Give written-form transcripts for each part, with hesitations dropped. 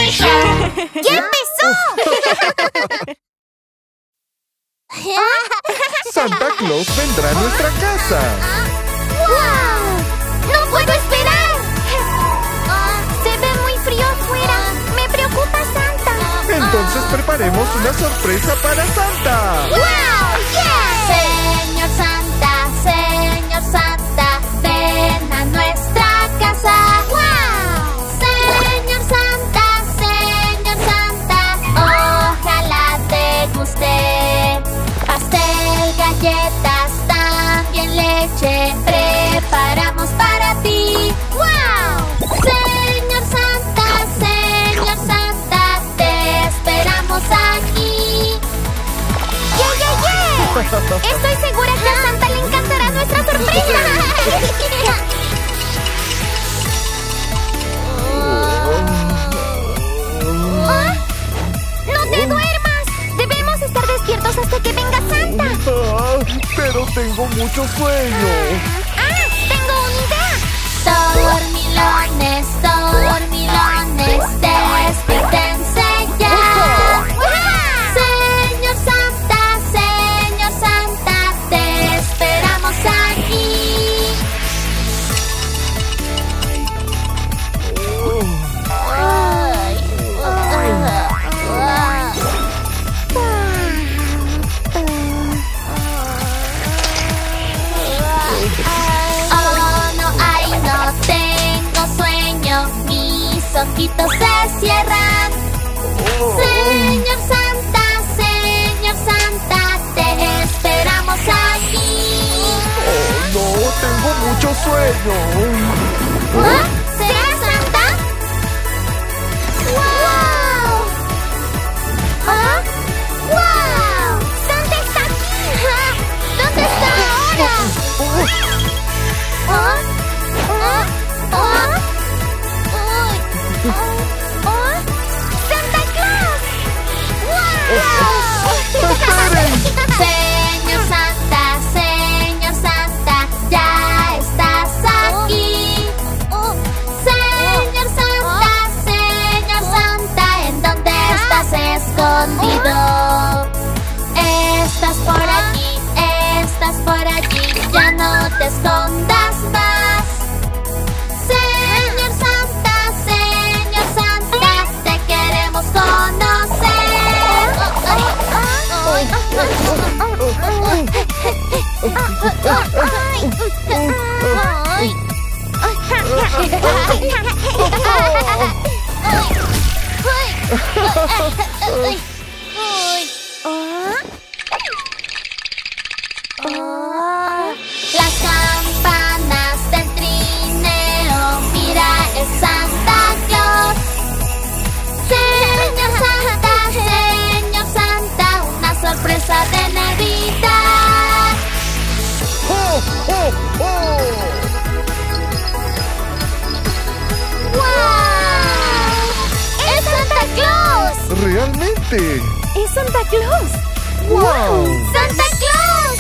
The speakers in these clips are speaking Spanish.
¡Ya empezó! Santa Claus vendrá a nuestra casa. ¡Wow! ¡No puedo esperar! Se ve muy frío afuera. Me preocupa Santa. Entonces preparemos una sorpresa para Santa. ¡Wow! ¡Yeah! Señor Santa, ven a nuestra casa. ¡Wow! Señor Santa, ojalá te guste. Pastel, galletas, también leche, preparamos para ti. ¡Wow! Señor Santa, te esperamos aquí. ¡Yeah! Estoy segura que a Santa le encantará nuestra sorpresa. ¡No te duermas! Debemos estar despiertos hasta que venga Santa. Pero tengo mucho sueño. ¡Tengo una idea! Dormilones, despiértense ya. Señor Santa, te esperamos aquí. No tengo sueño, mis ojitos se cierran. Señor Santa, te esperamos aquí. No, tengo mucho sueño. ¿Será Santa? ¡Wow! ¡Wow! ¡Santa está aquí! ¿Dónde está ahora? ¡Santa Claus! ¡Wow! Señor Santa, ya estás aquí. Señor Santa, ¿en dónde estás escondido? Estás por allí, ya no te escondas más. Señor Santa, te queremos conocer. Las campanas del trineo, mira, es Santa Claus. Señor Santa, una sorpresa de Navidad. ¡Wow! ¡Es Santa Claus! ¿Realmente? ¡Es Santa Claus! ¡Wow! ¡Santa Claus!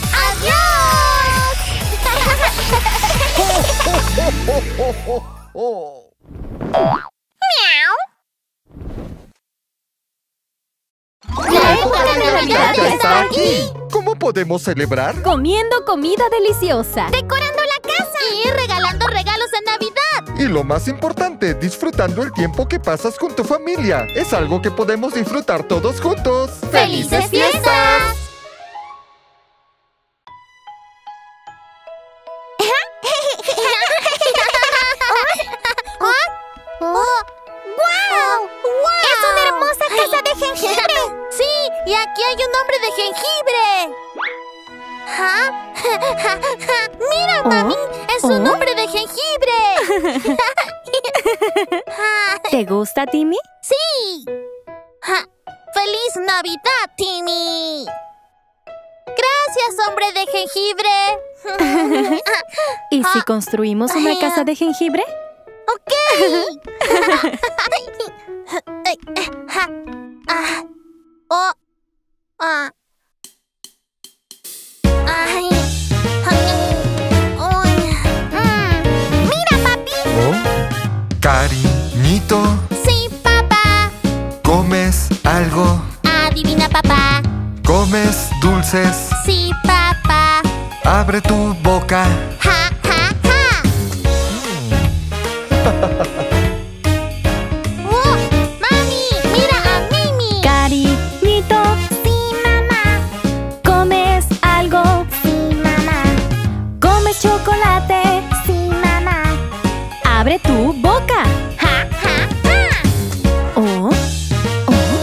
¡Adiós! ¡Miau! ¡La época de Navidad ya está aquí! ¿Cómo podemos celebrar? Comiendo comida deliciosa. ¡Decorando la casa! ¡Y regalando regalos de Navidad! Y lo más importante, disfrutando el tiempo que pasas con tu familia. Es algo que podemos disfrutar todos juntos. ¡Felices fiestas! ¡Guau! ¡Es una hermosa casa de jengibre! ¡Sí! ¡Y aquí hay un hombre de jengibre! ¡Mira, mami! ¡Es un hombre de jengibre! ¿Te gusta, Timmy? ¡Sí! ¡Feliz Navidad, Timmy! ¡Gracias, hombre de jengibre! ¿Y si construimos una casa de jengibre? ¡Ok! ¡Mira, papi! Cariñito. Sí, papá. Abre tu boca. Ja, ja, ja. Oh. Oh.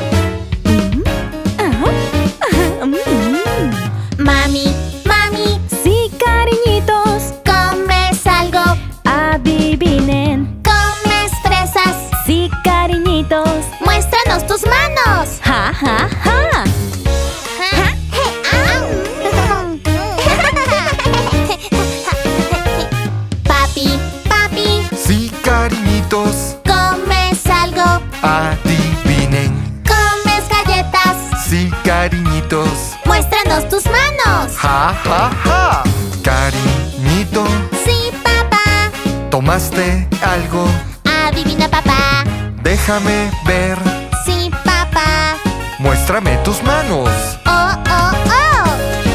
Mami, mami, Sí, cariñitos. ¿comes algo? Adivinen. ¿Comes fresas? Sí, cariñitos. ¡Muéstranos tus manos! Ja, ja, ja. Papi, papi, Sí, cariñitos, ¿comes algo? adivinen. ¿Comes galletas? Sí, cariñitos, ¡Muéstranos tus manos! ja, ja, ja. Cariñito, Sí, papá. ¿tomaste algo? Adivina, papá. Déjame ver, Sí, papá. muéstrame tus manos. Oh, oh, oh.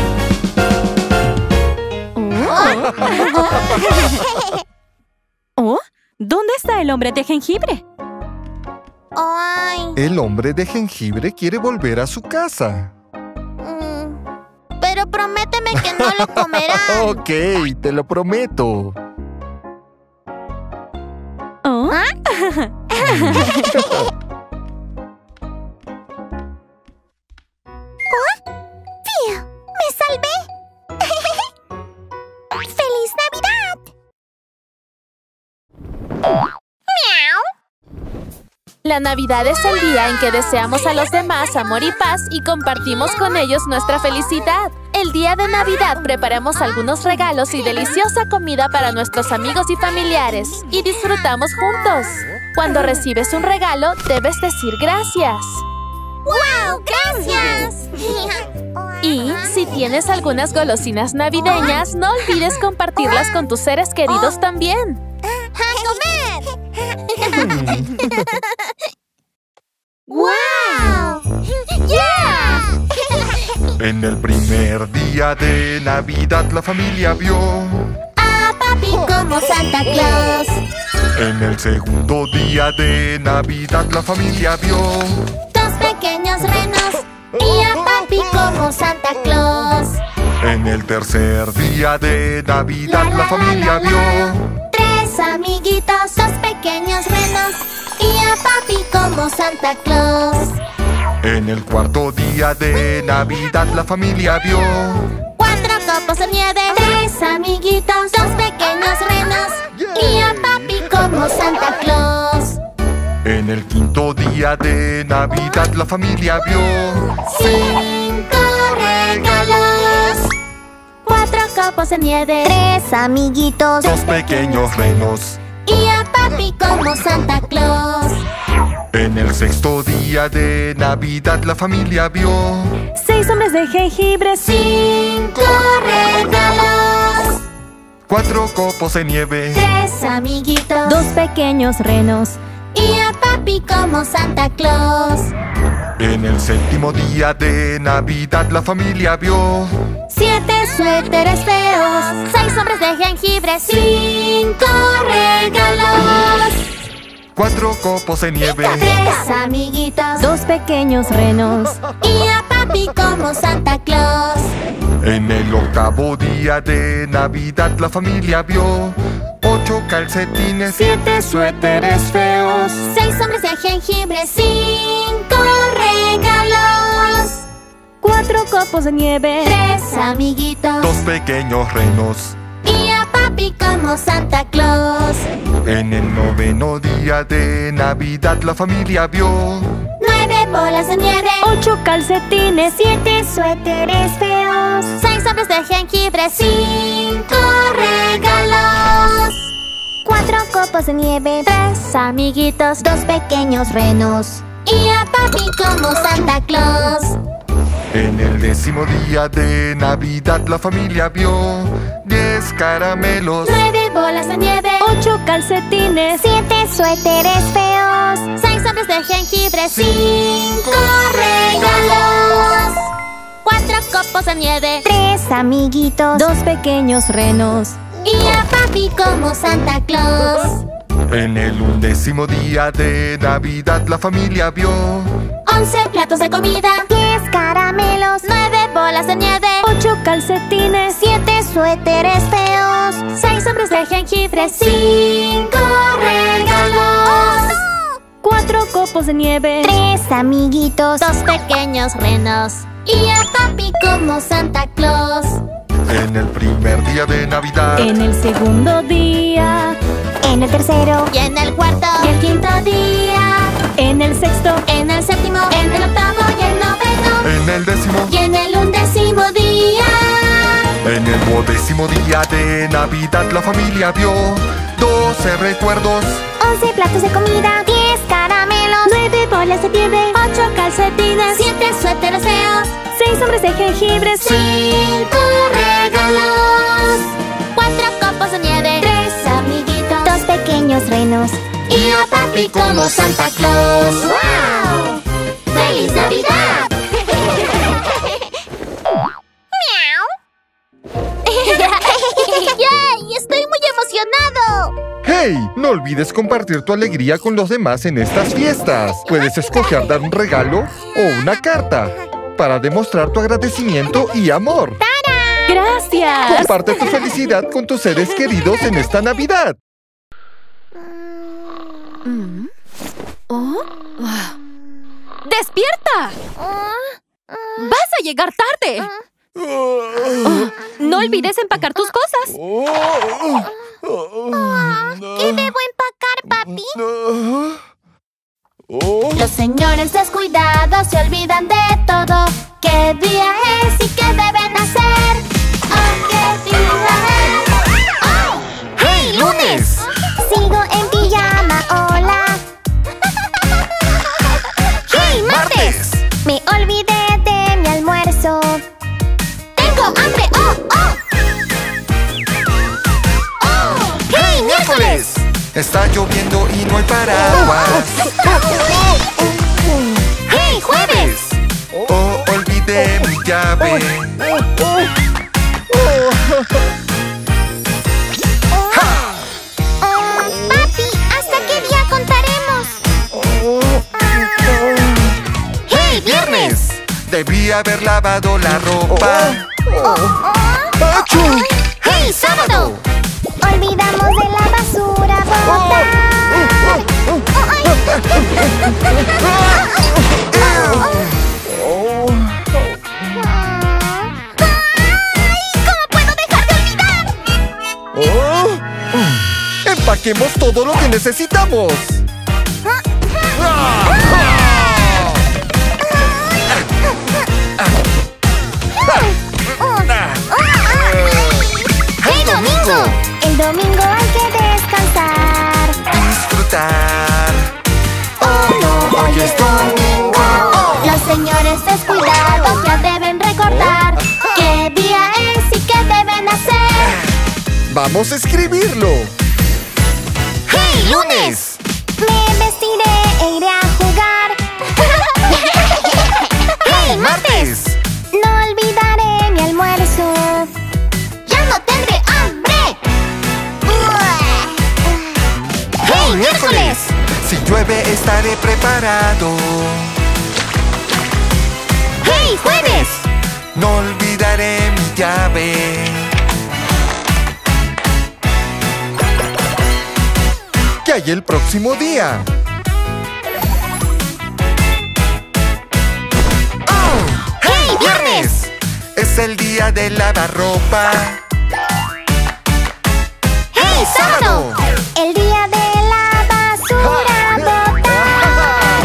Oh, ¿dónde está el hombre de jengibre? Ay. El hombre de jengibre quiere volver a su casa. Pero prométeme que no lo comerán. Ok, te lo prometo. Oh. ¡Tío! ¡Me salvé! ¡Feliz Navidad! ¡Miau! La Navidad es el día en que deseamos a los demás amor y paz y compartimos con ellos nuestra felicidad. El día de Navidad preparamos algunos regalos y deliciosa comida para nuestros amigos y familiares y disfrutamos juntos. Cuando recibes un regalo, debes decir gracias. ¡Wow! ¡Gracias! Y si tienes algunas golosinas navideñas, no olvides compartirlas con tus seres queridos también. ¡A comer! ¡Wow! ¡Yeah! En el primer día de Navidad la familia vio. A papi como Santa Claus. En el segundo día de Navidad la familia vio. Dos pequeños renos. Y a papi como Santa Claus. En el tercer día de Navidad la familia vio. Tres amiguitos, dos pequeños renos. Y a papi como Santa Claus. En el cuarto día de Navidad la familia vio. Cuatro copos de nieve. Tres amiguitos, dos pequeños renos. Y a papi como Santa Claus. En el quinto día de Navidad la familia vio. Cinco regalos. Cuatro copos de nieve. Tres amiguitos. Dos pequeños renos. Y a papi como Santa Claus. En el sexto día de Navidad la familia vio. 6 hombres de jengibre. Cinco regalos. 4 copos de nieve. Tres amiguitos. 2 pequeños renos. Y a papi como Santa Claus. En el séptimo día de Navidad la familia vio. 7 suéteres feos. 6 hombres de jengibre. 5 regalos. 4 copos de nieve. 3 amiguitos. 2 pequeños renos. Y a papi como Santa Claus. En el octavo día de Navidad la familia vio. 8 calcetines. 7 suéteres feos. 6 hombres de jengibre. 5 regalos. 4 copos de nieve. 3 amiguitos. 2 pequeños renos. Y a papi como Santa Claus. En el noveno día de Navidad la familia vio. 9 bolas de nieve. 8 calcetines. 7 suéteres feos. 6 hombres de jengibre. 5 regalos. 4 copos de nieve. 3 amiguitos. 2 pequeños renos. Y a papi como Santa Claus. En el décimo día de Navidad la familia vio. 10 caramelos. 9 bolas de nieve. 8 calcetines. 7 suéteres feos. 6 hombres de jengibre. 5 regalos. 4 copos de nieve. 3 amiguitos. 2 pequeños renos. Y a papi como Santa Claus. En el 11º día de Navidad la familia vio. 11 platos de comida. 10 caramelos. 9 bolas bolas de nieve, 8 calcetines, 7 suéteres feos, 6 hombres de jengibre, 5 regalos, 4 copos de nieve, 3 amiguitos, 2 pequeños renos. y a papi como Santa Claus. En el primer día de Navidad, en el segundo día, En el tercero, Y en el cuarto, y el quinto día, en el sexto, en el séptimo, en el octavo y el noveno, en el décimo, y en el 11º día. en el 12º día de Navidad la familia vio 12 recuerdos, 11 platos de comida, 10 caramelos, 9 bolas de nieve, 8 calcetines, 7 suéteres feos, 6 hombres de jengibre, 5 regalos, 4 copos de nieve, 3 amiguitos, 2 pequeños renos, y a papi como Santa Claus. ¡Wow! ¡Feliz Navidad! ¡Yay! ¡Estoy muy emocionado! ¡Hey! No olvides compartir tu alegría con los demás en estas fiestas. Puedes escoger dar un regalo o una carta para demostrar tu agradecimiento y amor. ¡Gracias! Comparte tu felicidad con tus seres queridos en esta Navidad. ¡Despierta! ¡Vas a llegar tarde! No olvides empacar tus cosas. ¿Qué debo empacar, papi? Los señores descuidados se olvidan de todo. ¿Qué día es y qué deben hacer? Oh, ¿qué día es? ¡Oh! ¡Hey, lunes! Sigo en pijama, hola. ¡Hey, martes! Me olvidé de mi almuerzo. ¡Tengo hambre! ¡Oh, oh! ¡Oh! ¡Hey, miércoles! Está lloviendo y no hay paraguas. ¡Hey, jueves! Oh, olvidé mi llave. Papi, ¿hasta qué día contaremos? ¡Hey, viernes! Debí haber lavado la ropa. ¡Hey, sábado! Olvidamos de la basura botar. ¿Cómo puedo dejar de olvidar? Empaquemos todo lo que necesitamos. ¡Hey, domingo! El domingo hay que descansar. Disfrutar. ¡Oh, no! ¡Hoy es domingo! Los señores descuidados ya deben recordar qué día es y qué deben hacer. Vamos a escribirlo. ¡Hey, lunes! Me vestiré e iré a jugar. ¡Hey, martes! No olvidaré mi almuerzo. ¡Ya no tendré hambre! ¡Hey, miércoles! Si llueve estaré preparado. ¡Hey, jueves! No olvidaré mi llave. ¿Qué hay el próximo día? ¡Hey, viernes! Es el día de lavar ropa. ¡Hey, sábado! El día de la basura botar.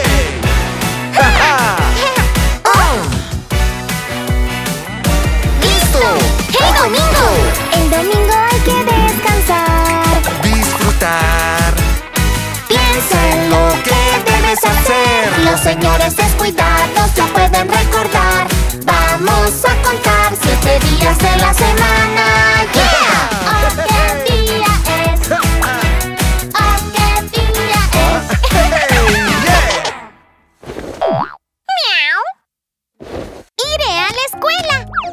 ¡Listo! ¡Hey, domingo! El domingo hay que descansar. Disfrutar. Piensa en lo que debes hacer. Los señores descuidados ya pueden recordar. Vamos a contar 7 días de la semana. ¡Yeah! ¡Oh, qué día es! ¡Oh, qué día es! ¡Miau! ¡Iré a la escuela!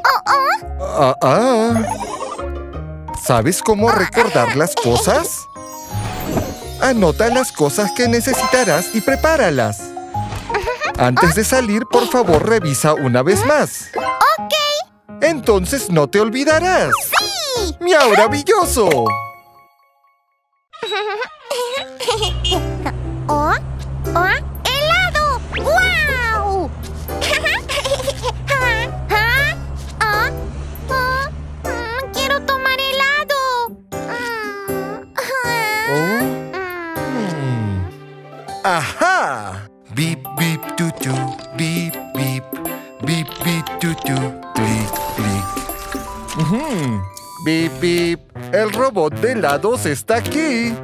¡Oh, ¿Sabes cómo recordar las cosas? Anota las cosas que necesitarás y prepáralas. Antes de salir, por favor, revisa una vez más. Entonces no te olvidarás. ¡Sí! ¡Miauravilloso! ¡Oh! ¡Oh! ¡Helado! ¡Guau! ¡Quiero tomar helado! ¡Ajá! Beep, beep, tutu, beep, beep, beep, beep, tutu, clic, clic. Bip, bip. El robot de helados está aquí.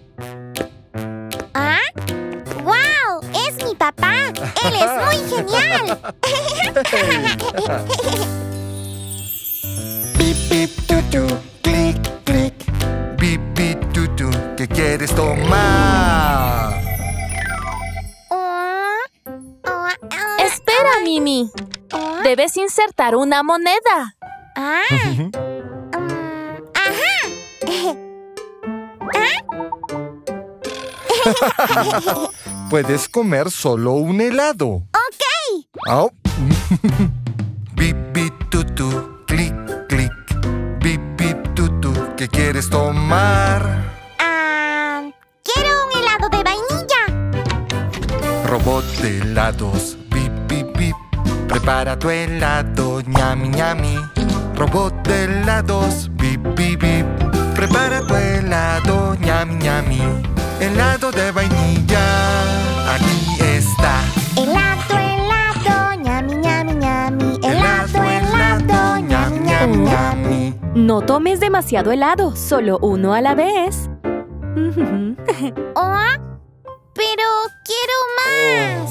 ¿Ah? ¡Guau! ¡Es mi papá! ¡Él es muy genial! Beep, beep, tutu, clic, clic. Beep, beep, tutu, ¿qué quieres tomar? Espera, Mimi. Debes insertar una moneda. Puedes comer solo un helado. ¡Ok! Au. Beep, beep, tutu, clic, clic. Beep, beep, tutu, ¿qué quieres tomar? Quiero un helado de vainilla. Robot de helados, beep, beep, beep. Prepara tu helado, ñami, ñami. Robot de helados, beep, beep, beep. Prepara tu helado, ñami, ñami. Helado de vainilla, aquí está. Helado, helado, ñami, ñami, ñami. Helado, helado, ñami, ñami, ñami. No tomes demasiado helado, solo uno a la vez. Pero quiero más.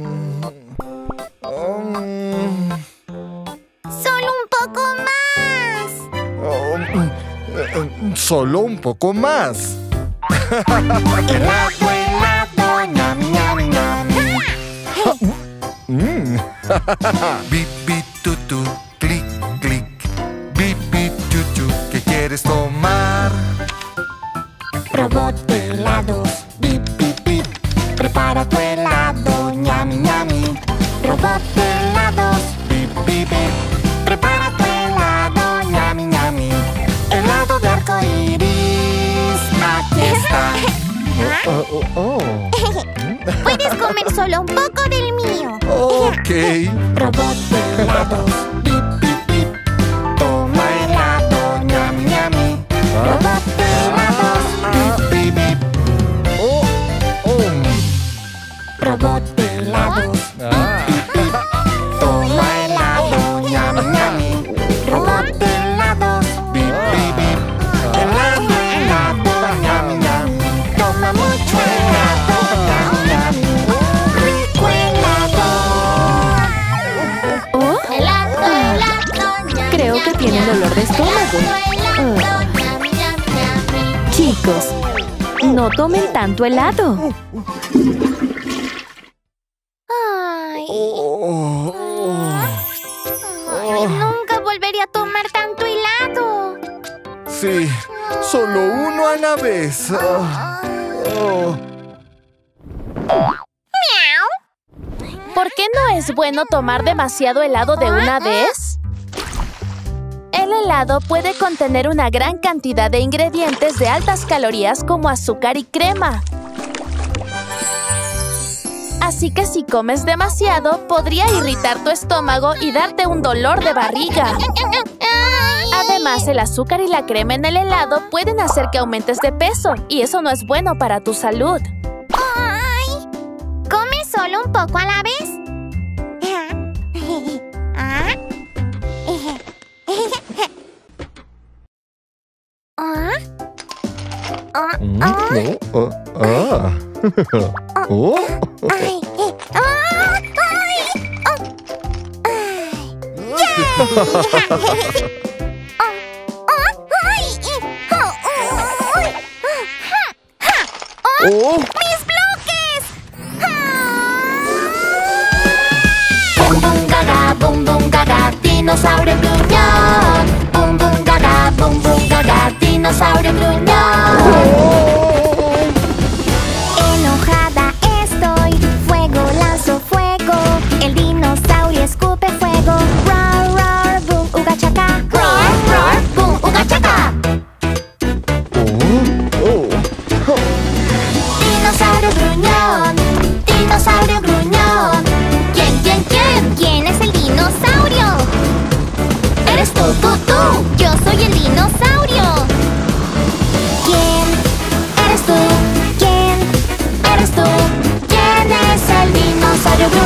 Solo un poco más. Solo un poco más. Helado, helado, ñami, ñami, ñami. Beep, beep, tutu, clic, clic. Beep, beep, tutu, ¿qué quieres tomar? Robot de helados, bip, bip, bip. Prepara tu helado, ñami, ñami. Robot de helados, Bip, bip, bip. Prepara tu helado, ñami, ñami. Helado de arcoíris, aquí está. Puedes comer solo un poco del mío. Ok. Robot de helados, Bip, bip, bip. Toma helado, ñami, ñami. Robot de helados, bip, bip, bip. Robot de helados, bip, bip. Toma helado, ñami, ñami. Robot de helados, bip, bip, bip. Helado, helado, ñami, ñami. Toma mucho helado, ñami, ñami. Rico helado. helado, helado, ñami, Creo que tiene dolor de estómago. Chicos, no tomen tanto helado. Nunca volvería a tomar tanto helado. Sí, solo uno a la vez. ¿Por qué no es bueno tomar demasiado helado de una vez? El helado puede contener una gran cantidad de ingredientes de altas calorías como azúcar y crema. Así que si comes demasiado, podría irritar tu estómago y darte un dolor de barriga. Además, el azúcar y la crema en el helado pueden hacer que aumentes de peso, y eso no es bueno para tu salud. ¡Ay! Come solo un poco a la vez. ¡Mis bloques! Bum bum gaga, dinosaurio gruñón. Bum bum gaga, dinosaurio gruñón. Enojada estoy, fuego lanzo fuego. El dinosaurio escupe fuego. Roar, roar, boom, uga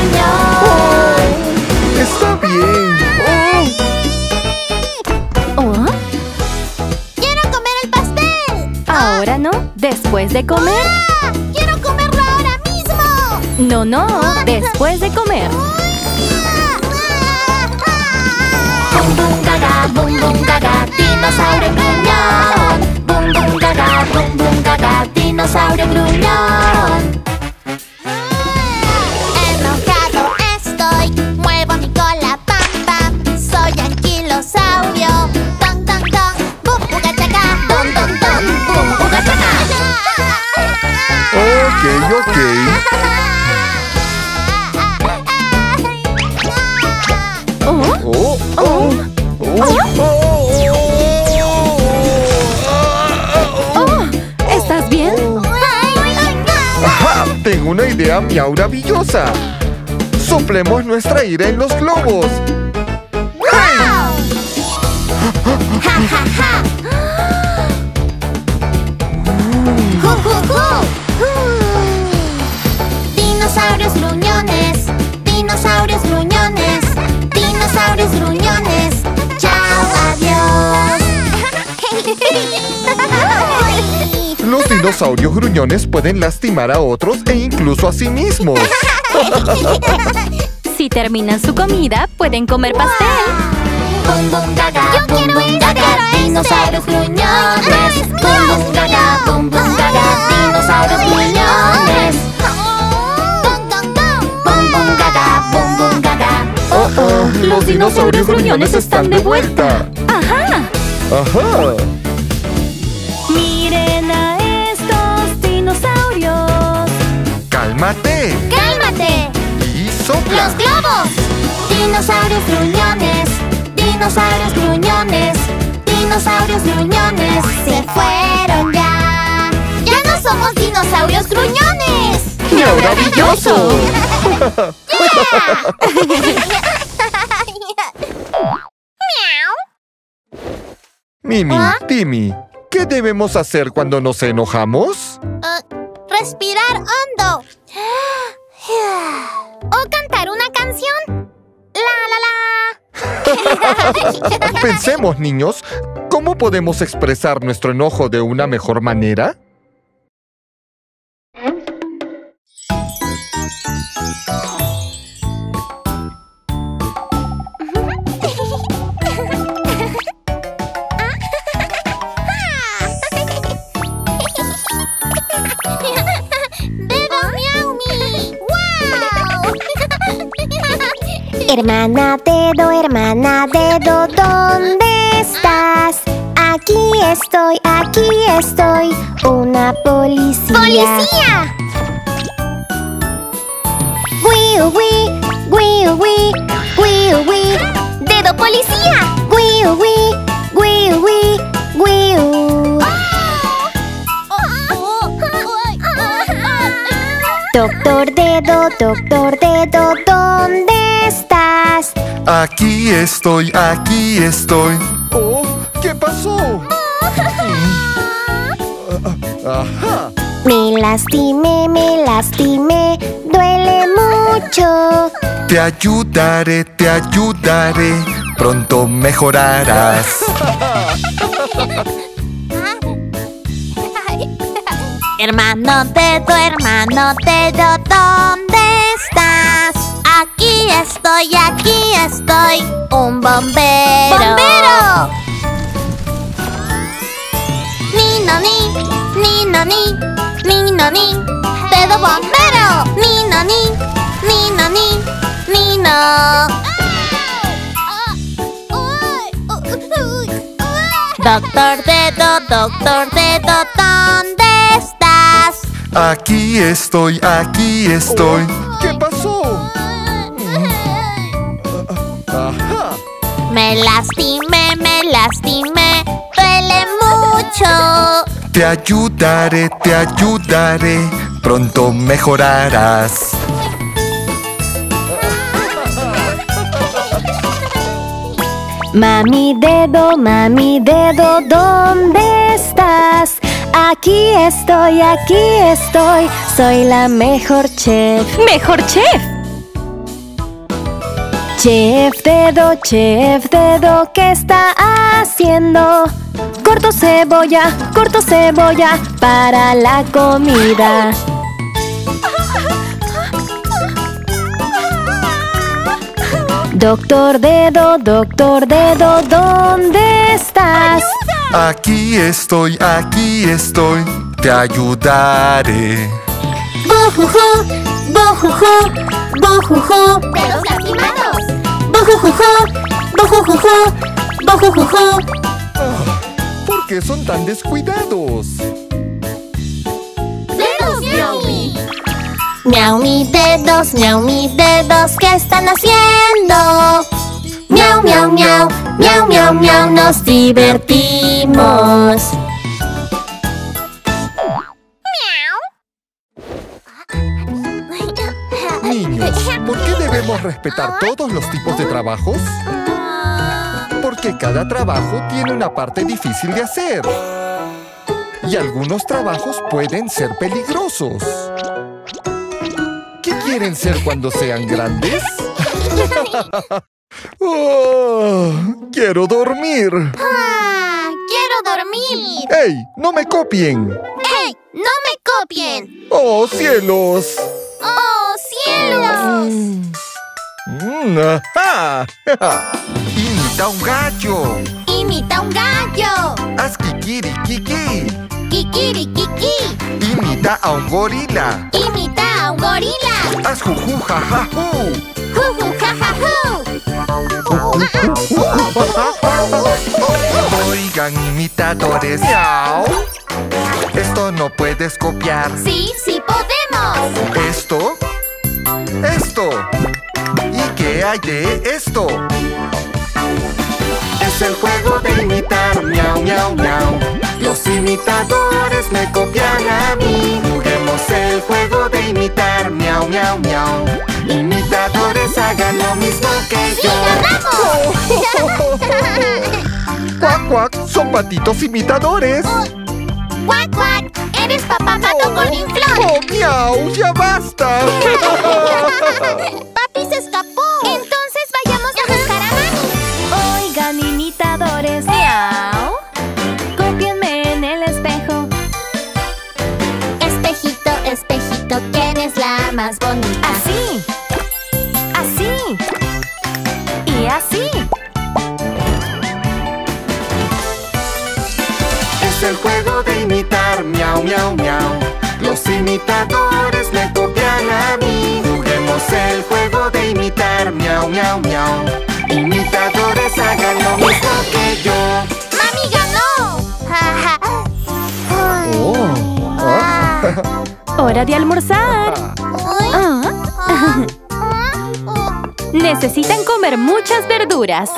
gruñón. Está bien. ¿Oh? ¡Quiero comer el pastel! Ahora no, después de comer. ¡Ah! ¡Quiero comerlo ahora mismo! No, no, después de comer. Bum bum gaga, dinosaurio gruñón. Bum bum gaga, dinosaurio gruñón. Enojado estoy, muevo mi cola, pam pam. Soy anquilosaurio. Don don don, bum buga chaca. Don don don, bum buga chaca. Ok. ¿Estás bien? ¡Ajá! Tengo una idea maravillosa. Soplemos nuestra ira en los globos. Dinosaurios gruñones, dinosaurios gruñones, dinosaurios gruñones. Chao, adiós. Los dinosaurios gruñones pueden lastimar a otros e incluso a sí mismos. Si terminan su comida, pueden comer pastel. Bum bum gaga, bum bum gaga, dinosaurios gruñones. Bum bum gaga, dinosaurios gruñones. Bum bum gaga. Los dinosaurios gruñones están de vuelta. ¡Ajá! ¡Ajá! Miren a estos dinosaurios. ¡Cálmate! ¡Cálmate! Y sopla. ¡Los globos! Dinosaurios gruñones, dinosaurios gruñones, dinosaurios gruñones. ¡Se fueron ya! ¡Ya no somos dinosaurios gruñones! ¡Maravilloso! Mimi, Timmy, ¿qué debemos hacer cuando nos enojamos? Respirar hondo. O cantar una canción. La. Pensemos, niños, ¿cómo podemos expresar nuestro enojo de una mejor manera? Hermana dedo, ¿dónde estás? Aquí estoy, una policía. ¡Policía! ¡Wii, wii, wii, wii, wii, wii! ¡Dedo policía! ¡Wii, wii, wii, wii, wii! Doctor dedo, ¿dónde estás? Aquí estoy. Oh, ¿qué pasó? Ajá. Me lastimé, duele mucho. Te ayudaré, pronto mejorarás. Hermano dedo, ¿dónde estás? Aquí estoy, un bombero. ¡Bombero! Ni, no, ni, dedo bombero. Ni, no. Doctor dedo, ¿dónde estás? Aquí estoy. ¿Qué pasó? Ajá. Me lastimé, duele mucho. Te ayudaré, pronto mejorarás. Mami dedo, ¿dónde estás? Aquí estoy, soy la mejor chef. ¡Mejor chef! Chef Dedo, ¿qué está haciendo? Corto cebolla para la comida. Doctor Dedo, ¿dónde estás? Aquí estoy, te ayudaré. ¡Bujuju! ¡Bujuju! ¡Bujuju! ¡Dedos lastimados! ¡Bujujuju! ¡Bujujuju! ¡Bujujuju! ¿Por qué son tan descuidados? ¡Dedos, Miaumi! Miau, mis dedos, ¿qué están haciendo? Miau, miau, miau, miau, miau, miau, nos divertimos. Niños, ¿por qué debemos respetar todos los tipos de trabajos? Porque cada trabajo tiene una parte difícil de hacer. Y algunos trabajos pueden ser peligrosos. ¿Qué quieren ser cuando sean grandes? Oh, quiero dormir. ¡Quiero dormir! ¡Ey! ¡No me copien! ¡Ey! ¡No me copien! ¡Oh, cielos! ¡Oh, cielos! ¡Ajá! Imita un gallo. ¡Imita un gallo! Haz kikirikiki. ¡Kikirikiki! Imita a un gorila. ¡Imita a un gorila! Haz juju jajajú. ¡Juju, jajajú! Oigan, imitadores. Miau. Esto no puedes copiar. ¡Sí, sí podemos! Esto. ¿Y qué hay de esto? Es el juego de imitar. Miau, miau, miau. Los imitadores me copian a mí. Juguemos el juego de imitar. Miau, miau, miau. Imitadores hagan lo mismo que ¡Sí, yo. ganamos! ¡Cuac, cuac! ¡Son patitos imitadores! ¡Cuac, cuac! ¡Eres papá pato con inflón! ¡Oh, miau! ¡Ya basta! ¡Papi se escapó! Entonces vayamos a buscar a Mami. Oigan, imitadores. Miau. Cópienme en el espejo. Espejito, espejito, ¿quién es la más bonita? Así. Así. Y así. Es el juego de imitar. Miau, miau, miau. Los imitadores me copian a mí. Juguemos el juego de imitar. Miau, miau, miau. Imitadores hagan lo mismo que yo. ¡Mami ganó! Hora de almorzar. Necesitan comer muchas verduras.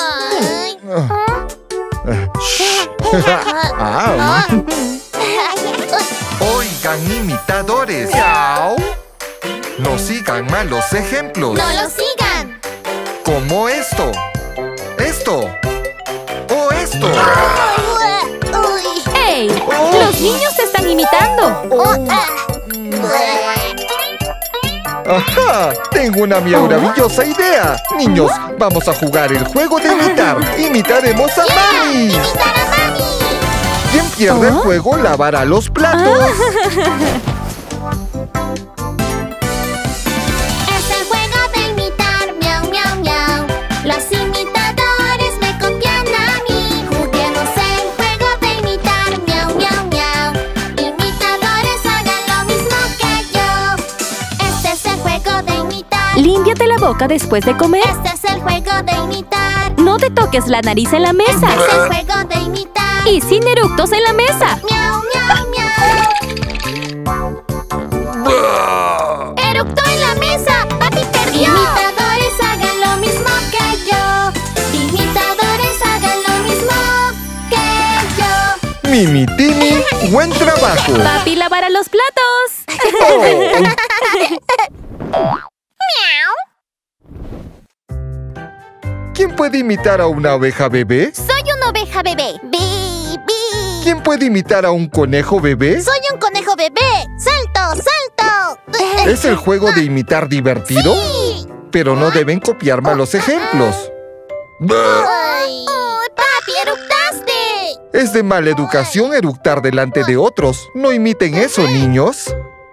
Oigan, imitadores. Miau. No sigan malos ejemplos. ¡No lo sigan! Como esto. Esto. O esto. Uy. ¡Ey! ¡Los niños se están imitando! ¡Ajá! Tengo una maravillosa idea. Niños, vamos a jugar el juego de imitar. Imitaremos a Mami. ¡Imitar a Mami! Quien pierda el juego lavará los platos. Es el juego de imitar, miau, miau, miau. Los imitadores me copian a mí. Juguemos el juego de imitar, miau, miau, miau. Imitadores hagan lo mismo que yo. Este es el juego de imitar. Límpiate la boca después de comer. Este es el juego de imitar. No te toques la nariz en la Este mesa. es el juego de imitar. Y sin eructos en la mesa. Miau, miau, miau. ¡Eructó en la mesa! ¡Papi perdió! Imitadores hagan lo mismo que yo. Imitadores hagan lo mismo que yo. Mimi, Tini, buen trabajo. Papi lavará los platos. ¿Quién puede imitar a una oveja bebé? Soy una oveja bebé. Bi, bi. ¿Quién puede imitar a un conejo bebé? Soy un conejo bebé. ¡Salto, salto! ¿Es el juego de imitar divertido? ¡Sí! pero no deben copiar malos ejemplos. ¡Ay! ¡Papi, eructaste! Es de mala educación eructar delante de otros. No imiten eso, niños.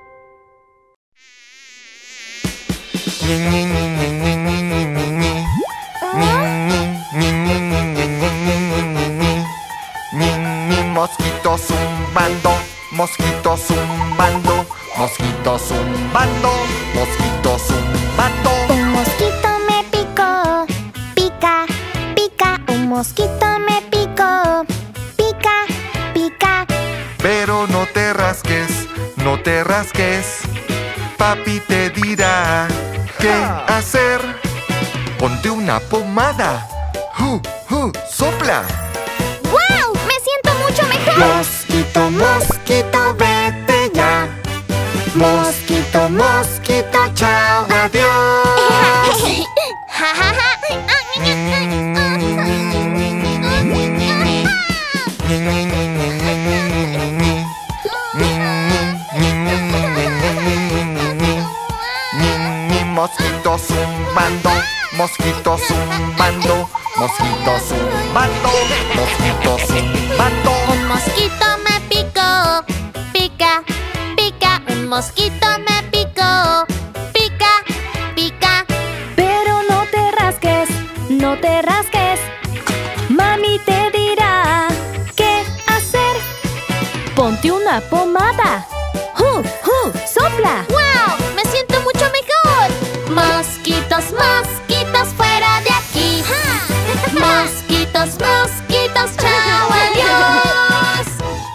Mosquitos zumbando, mosquitos zumbando, mosquitos zumbando, mosquitos zumbando. Un mosquito me picó, pica, pica. Un mosquito me picó, pica, pica. Pero no te rasques, no te rasques. Papi te dirá qué hacer. Ponte una pomada. ¡Sopla! ¡Wow! ¡Me siento mucho mejor! Mosquito, mosquito, vete ya. Mosquito, mosquito, chao, adiós. Mosquito zumbando, mosquito zumbando, mosquito zumbando, mosquito zumbando. Un mosquito me picó, pica, pica. Un mosquito me picó, pica, pica. Pero no te rasques, no te rasques. Mami te dirá qué hacer. Ponte una pomada. ¡Sopla! ¡Wow! ¡Me siento mucho mejor! Mosquitos, mosquitos, fuera de aquí. Mosquitos, mosquitos, chao, adiós.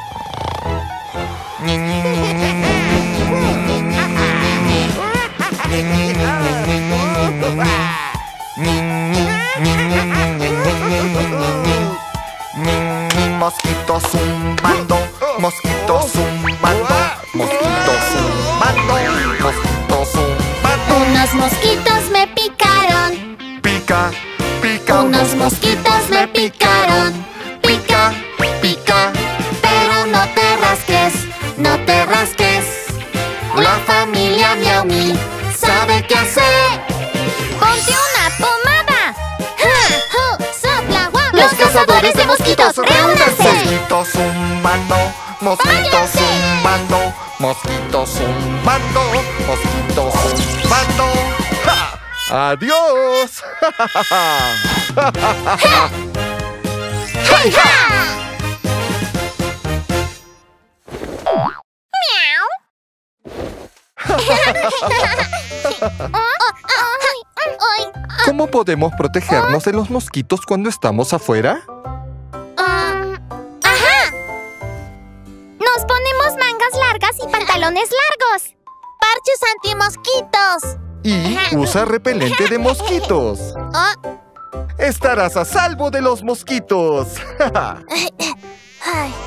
Mosquito zumbando, mosquito zumbando, mosquito zumbando, mosquito zumbando. Unos mosquitos me picaron. Pica, pica. Unos mosquitos me picaron. Pica, pica. Pero no te rasques, no te rasques. La familia Miau Mi sabe qué hacer. ¡Ponte una pomada! ¡Sopla, guau! ¡Los cazadores de mosquitos, reúnanse! Mosquito zumbando, mosquito zumbando, mosquito zumbando, mosquito zumbando. ¡Ja! ¡Adiós! ¡Hey, ja! ¿Cómo podemos protegernos de los mosquitos cuando estamos afuera? ¡Ajá! Nos ponemos mangas largas y pantalones largos. ¡Parches antimosquitos! Y usa repelente de mosquitos. Estarás a salvo de los mosquitos. Ay.